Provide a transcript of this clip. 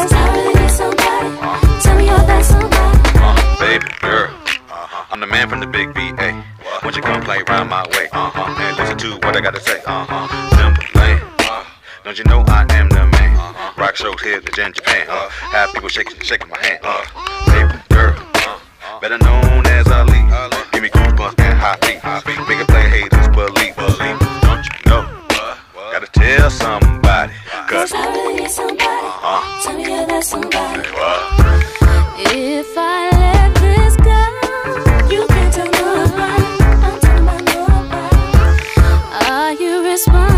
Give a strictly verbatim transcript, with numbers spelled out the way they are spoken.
Cause I really need somebody. Uh, Tell me you're that somebody. Uh, baby girl, uh-huh. I'm the man from the big V A. Won't you come play round my way? Uh-huh. And listen to what I gotta say. Uh-huh. Simple lane. Uh, don't you know I am the man? Uh-huh. Rock shows here in Japan. Uh, have people shaking, shaking my hand. Uh, baby girl, uh, better known as Ali. Give me goosebumps and hot feet. Make it play, haters believe. Believe. Don't you know? Gotta tell somebody. Cause I really need somebody. Uh-huh. Tell me you're that somebody. What? If I let this go, you can't tell nobody. I'm talking about nobody. Are you responsible?